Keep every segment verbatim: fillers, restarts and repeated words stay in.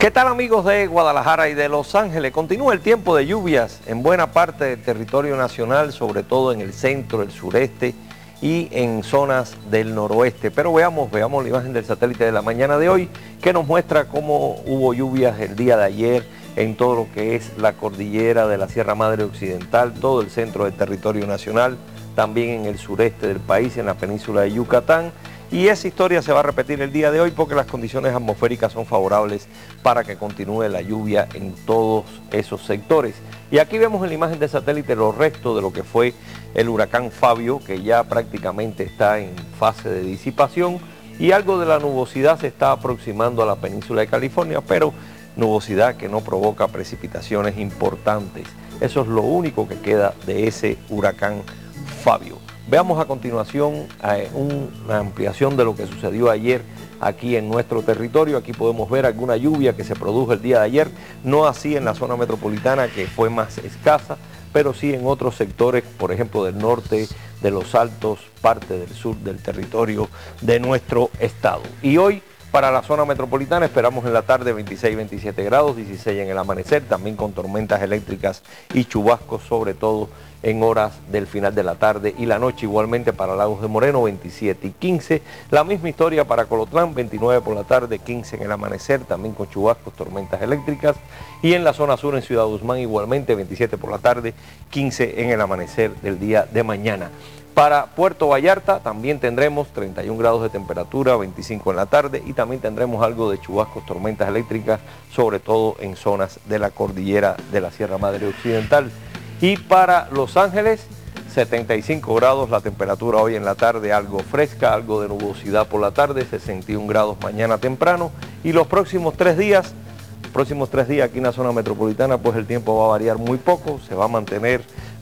¿Qué tal, amigos de Guadalajara y de Los Ángeles? Continúa el tiempo de lluvias en buena parte del territorio nacional, sobre todo en el centro, el sureste y en zonas del noroeste. Pero veamos, veamos la imagen del satélite de la mañana de hoy, que nos muestra cómo hubo lluvias el día de ayer en todo lo que es la cordillera de la Sierra Madre Occidental, todo el centro del territorio nacional, también en el sureste del país, en la península de Yucatán. Y esa historia se va a repetir el día de hoy porque las condiciones atmosféricas son favorables para que continúe la lluvia en todos esos sectores. Y aquí vemos en la imagen de satélite los restos de lo que fue el huracán Fabio, que ya prácticamente está en fase de disipación, y algo de la nubosidad se está aproximando a la península de California, pero nubosidad que no provoca precipitaciones importantes. Eso es lo único que queda de ese huracán Fabio. Veamos a continuación eh, una ampliación de lo que sucedió ayer aquí en nuestro territorio. Aquí podemos ver alguna lluvia que se produjo el día de ayer, no así en la zona metropolitana, que fue más escasa, pero sí en otros sectores, por ejemplo del norte, de los Altos, parte del sur del territorio de nuestro estado. Y hoy, para la zona metropolitana, esperamos en la tarde veintiséis, veintisiete grados, dieciséis en el amanecer, también con tormentas eléctricas y chubascos, sobre todo en horas del final de la tarde y la noche. Igualmente para Lagos de Moreno, veintisiete y quince. La misma historia para Colotlán, veintinueve por la tarde, quince en el amanecer, también con chubascos, tormentas eléctricas. Y en la zona sur, en Ciudad Guzmán, igualmente veintisiete por la tarde, quince en el amanecer del día de mañana. Para Puerto Vallarta también tendremos treinta y un grados de temperatura, veinticinco en la tarde, y también tendremos algo de chubascos, tormentas eléctricas, sobre todo en zonas de la cordillera de la Sierra Madre Occidental. Y para Los Ángeles, setenta y cinco grados la temperatura hoy en la tarde, algo fresca, algo de nubosidad por la tarde, sesenta y un grados mañana temprano. Y los próximos tres días, próximos tres días aquí en la zona metropolitana, pues el tiempo va a variar muy poco, se va a mantener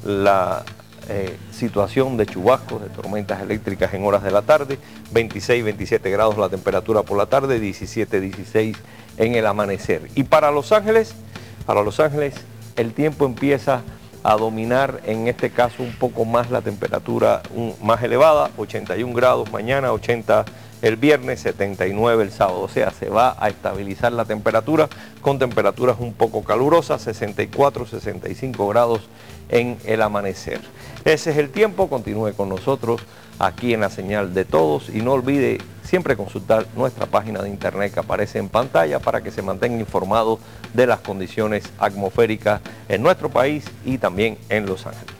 la Eh, situación de chubascos, de tormentas eléctricas en horas de la tarde, veintiséis, veintisiete grados la temperatura por la tarde, diecisiete, dieciséis en el amanecer. Y para Los Ángeles, para Los Ángeles el tiempo empieza a dominar, en este caso un poco más la temperatura un, más elevada, ochenta y un grados mañana, ochenta el viernes, setenta y nueve el sábado, o sea, se va a estabilizar la temperatura con temperaturas un poco calurosas, sesenta y cuatro, sesenta y cinco grados en el amanecer. Ese es el tiempo, continúe con nosotros aquí en la señal de todos y no olvide siempre consultar nuestra página de internet que aparece en pantalla para que se mantenga informado de las condiciones atmosféricas en nuestro país y también en Los Ángeles.